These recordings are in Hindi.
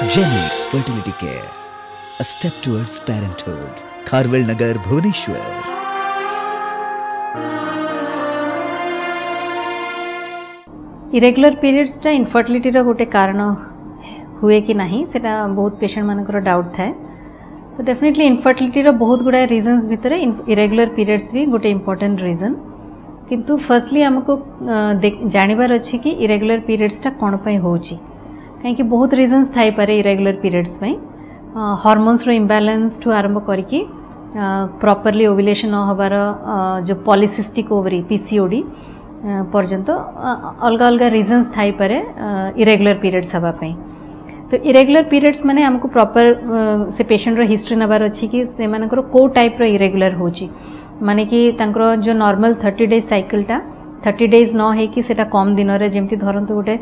Genix Fertility Care, a step towards parenthood. Kharwal Nagar, Bhubaneswar. Irregular periods टा इनफर्टिलिटी रो गोटे कारण हुए कि नहीं सेटा बहुत पेशेंट मानकर डाउट थाए। तो डेफिनेटली इनफर्टिलिटी रो बहुत गुड़ा रीजन्स भितर इरेगुलर पीरियड्स भी गोटे इंपोर्टेंट रीजन। किंतु फर्स्टली हमको जानिबार अछि कि इरेगुलर पीरियड्स टा कोन पई होउची, कहीं बहुत रीजन्स थाई पारे इरेगुलर पीरियड्स में। हार्मोन्स रो इम्बैलेंस ठू आरंभ करके प्रॉपर्ली ओव्युलेशन न हबार जो पॉलीसिस्टिक ओवरी पीसीओडी पर्यंत अलग अलग रीजन्स थाई पारे इरेगुलर पीरियड्स हबा पई। तो इरेगुलर पीरियड्स माने हमको प्रॉपर से पेशेंट रो हिस्ट्री नबार अछि कि से मानकर को टाइप रो इरेगुलर होची, माने कि तांकर जो नॉर्मल 30 डेज साइकिल टा 30 डेज न है कि सेटा कम दिन रे जेमती धरंतु गोटे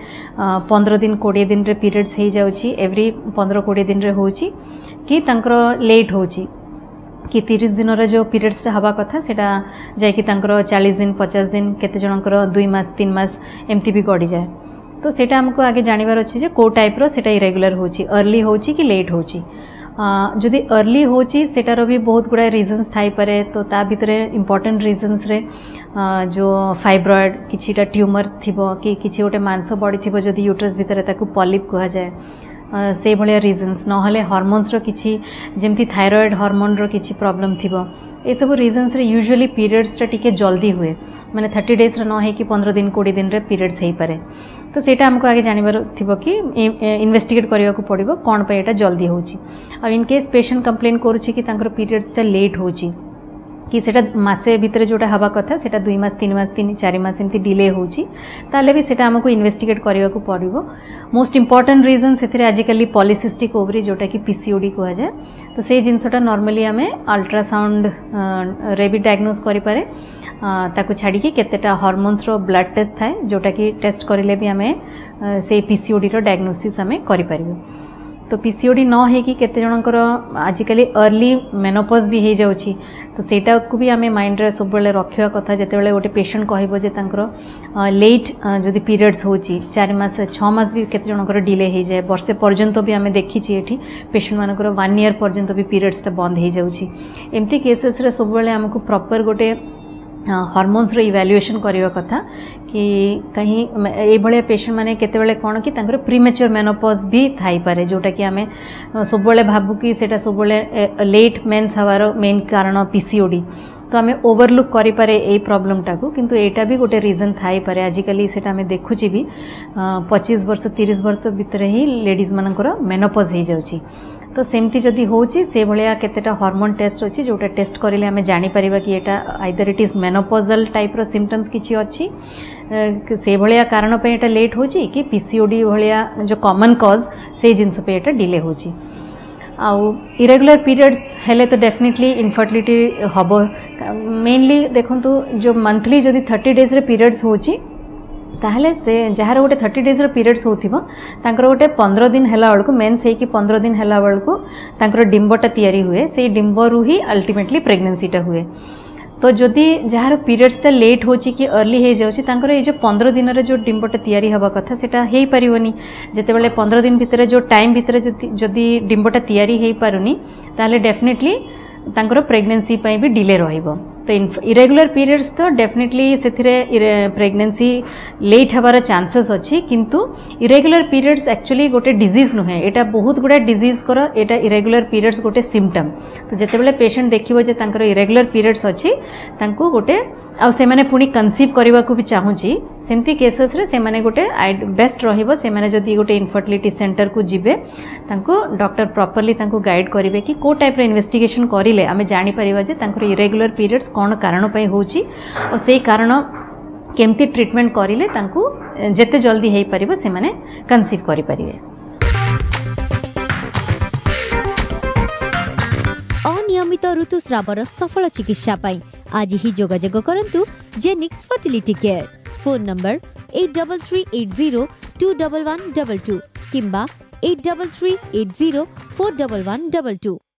15 दिन 20 दिन रे पीरियड्स हे जाउची, एवरी 15-20 दिन रे होची कि तांकर लेट होची कि 30 दिन रे जो पीरियड्स हवा कथा सेटा जाय कि तांकर 40 दिन 50 दिन केते जनकर 2 मास 3 मास एमती भी गडी जाय। तो सेटा हमको आगे जानिबार अछि जे को टाइप रो सेटा इरेगुलर होची, अर्ली होची कि लेट होची। जदि अर्ली होची सेटार भी बहुत गुड़ा रीजन्स थाई पारे। तो ता भितरे इंपोर्टेंट रीजन्स रे जो फाइब्रॉइड किछिटा ट्यूमर थिबो कि किछि गोटे मांस बड़ी थिबो जदि यूट्रस भितरे ताकू पॉलिप कहा जाए, से भलिया रीजन्स नहले हार्मोन्स रो किछि जेमती थायराइड हार्मोन रो किछि प्रॉब्लम थिबो। ए सब रीजन्स रे यूजुअली पीरियड्स टा टिके जल्दी हुए, माने 30 डेज रे न है कि 15 दिन 20 दिन रे पीरियड्स हेई पारे। तो सेटा हमको आगे जानिबार थिबो कि इन्वेस्टिगेट करिया को पड़िबो कोन पे एटा जल्दी होची। आ इन केस पेशेंट कंप्लेन करूची कि तांकर पीरियड्स टा लेट होची कि सेटा मासे भितरे जोटा हवा कथा सेटा 2 मास 3 मास 3-4 मास एमती डिले होची, ताले भी सेटा हमको इन्वेस्टिगेट करिया को पड़िबो। मोस्ट इंपोर्टेंट रीजन सेथिरे आजिकली पॉलीसिस्टिक ओवरी जोटा कि पीसीओडी कहा जाए। तो से जिनसटा नॉर्मली आमे अल्ट्रासाउंड रे भी डायग्नोस करि पारे, ताकू छाड़ी कि केतेटा हार्मोन्स रो ब्लड टेस्ट थाए जोटा कि टेस्ट करिले भी आमे से पीसीओडी रो डायग्नोसिस आमे करि पारिबो। तो पीसीओडी न है कि केते जनकर आजिकली अर्ली मेनोपॉज भी हो जाउची। तो सेटा को भी आमे माइंड रे सब बेले रखिया कथा जेतेबेले गोटे पेशेंट कहबो जे तांकर लेट जदि पीरियड्स होची 4 मास 6 मास भी केते जनकर डिले हो जाए, वर्षे पर्यंत भी आमे देखि छी एठी पेशेंट मानकर 1 ईयर पर्यंत भी पीरियड्स टा बंद हो जाउची। एमती केसेस रे सब बेले हमको प्रॉपर गोटे हार्मोन्स रो इवैल्यूएशन करिवा कथा कि कहीं ए भलिया पेशेंट माने केतेबेले कोन कि तांकर प्रीमेच्योर मेनोपॉज भी थाई पारे, जोटा कि आमे सब बेले भाबु कि सेटा सब बेले लेट मेंस हवार मेन कारण पीसीओडी। तो आमे ओवरलुक करि पारे ए प्रॉब्लम टाकू, किंतु एटा भी गोटे रीजन थाई पारे। आजिकली सेटा आमे देखुची भी 25 वर्ष 30 वर्ष भितर ही लेडीज मानकर मेनोपॉज हो जाउची। तो सेमती जदि होची से भलिया केतेटा हार्मोन टेस्ट अछि जोटा टेस्ट करिले हमें जानि परिबा कि एटा either it is menopausal type रो सिम्पटम्स किछि अछि, से भलिया कारण पे एटा लेट होची कि पीसीओडी भलिया जो कॉमन कॉज से जिंस पे एटा डिले होची। आउ इरेगुलर पीरियड्स हेले तो डेफिनेटली इनफर्टिलिटी हबो। मेनली देखंतु जो मंथली जदि 30 डेज रे पीरियड्स होची ताहले से जार गोटे 30 डेज रो पीरियड्स होथिबो तांकर गोटे 15 दिन हैला बेलको मेंस है कि 15 दिन हैला बेलको तांकर डिंबटा तयारी हुए, से डिंबरु ही अल्टीमेटली प्रेगनेंसीटा हुए। तो जदि जार पीरियड्स टा लेट होची कि अर्ली हे जाउची तांकर ए जो 15 दिन रे जो डिंबटा तयारी हबा कथा सेटा हेई परिवनी। जेतेबेले 15 दिन भितरे जो टाइम भितरे जदि डिंबटा तयारी हेई पारुनी ताहले डेफिनेटली तांकर प्रेगनेंसी पई भी डिले रहिबो। तो इरेगुलर पीरियड्स तो डेफिनेटली सेथिरे प्रेगनेंसी लेट हबार चांसेस अछि, किंतु इरेगुलर पीरियड्स एक्चुअली गोटे डिजीज नुहे, एटा बहुत गुडा डिजीज कर एटा इरेगुलर पीरियड्स गोटे सिम्पटम। तो जेतेबेले पेशेंट देखिबो जे तांकर इरेगुलर पीरियड्स अछि तांको गोटे आ से माने पुनी कंसीव करबा को भी चाहूची, सेमती केसेस रे से माने गोटे बेस्ट रहिबो से माने जदी गोटे इनफर्टिलिटी सेंटर को जिबे तांको डॉक्टर प्रॉपर्ली तांको गाइड करिवे कि को टाइप रे इन्वेस्टिगेशन करिले आमे जानि परिबा जे तांकर इरेगुलर पीरियड्स कोन कारण पई होची और सेही कारण केमती ट्रीटमेंट करिले तांको जेते जल्दी हेई परिबो से माने कंसीव करि परिवे। अनियमित ऋतुस्रावर सफल चिकित्सा पाई आज ही जोगाजोग करंतु Genix fertility care. Phone number 8338021122 किंबा 8338041122।